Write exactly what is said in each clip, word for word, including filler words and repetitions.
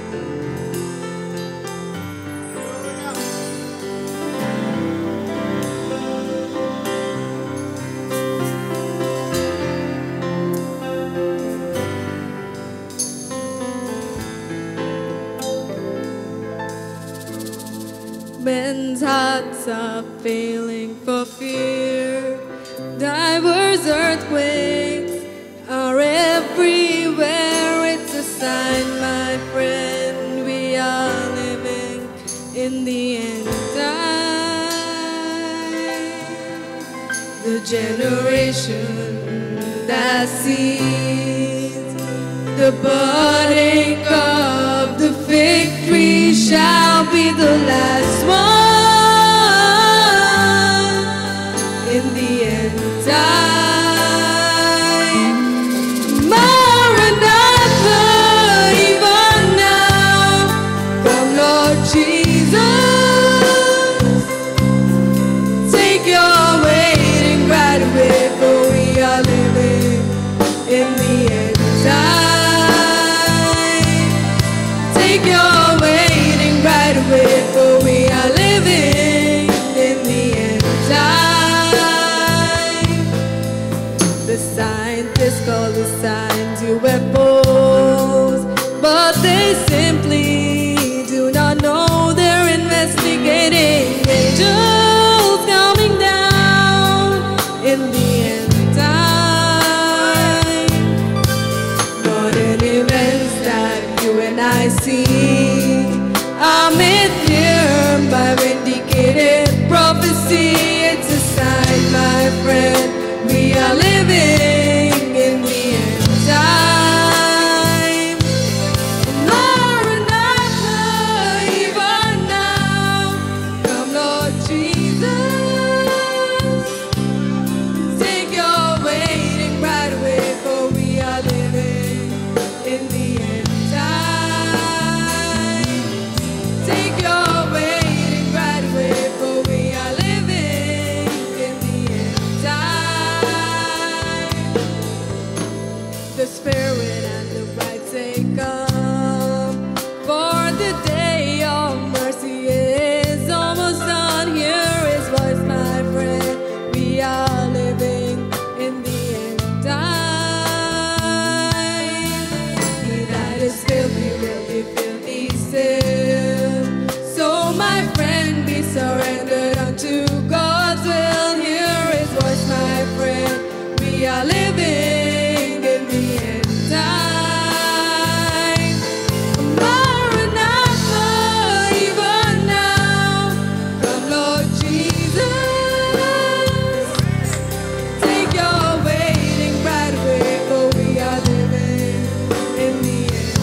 Men's hearts are failing for fear. Diverse earthquakes are everywhere. It's a sign, my friend, we are living in the end time. The generation that sees the budding of the fig tree shall be the last one in the end time. Maranatha, even now, come Lord Jesus. Take your waiting right away, for we are living in the end time. Take your waiting right away, for we are living in the end time. The scientists call the signs U F Os, but they simply do not know. They're investigating angels coming down in the end time. But in events that you and I see are made clear by vindicated prophecy. It's a sign, my friend, we are living in the end time. Maranatha, even now, come Lord Jesus. Take your waiting right away, for we are living in the end time. Take your waiting right away, for we are living in the end time. The Spirit and the bride say, come, for the day of mercy is almost done. Hear His voice, my friend, we are living in the end time. He that is filthy will be filthy still. So, my friend, be surrendered unto God's will. Hear His voice, my friend, we are living in the end time. Maranatha, even now, come Lord Jesus. Take your waiting right away, for we are living in the end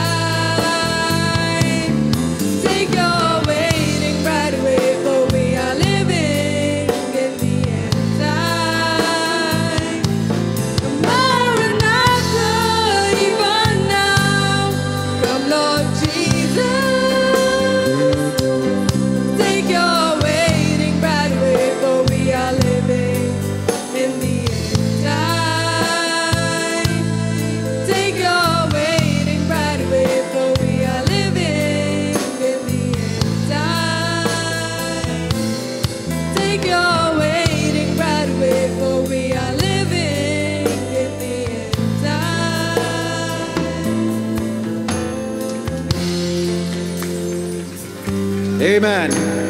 time. Take your waiting right away, for we are living in the end time. Maranatha, even now, come Lord Jesus. Take your waiting right away, for we are living in the end time. Take your waiting right away, for we are living in the end time. Take your waiting right away, for we are living in the end time. Amen.